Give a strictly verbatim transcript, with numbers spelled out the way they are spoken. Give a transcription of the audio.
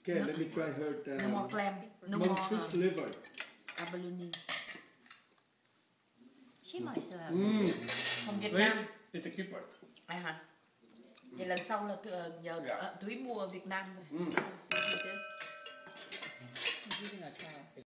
Okay, let me try her. Um, No more clam. No monkfish more liver. abalone. She might still have. Mm. From Việt Wait, Nam. it's a keeper. À hả? Vậy lần sau là Thu- nhờ Dạ. uh, Thúy mua ở Việt Nam rồi. Mm. You did? I'm using a child.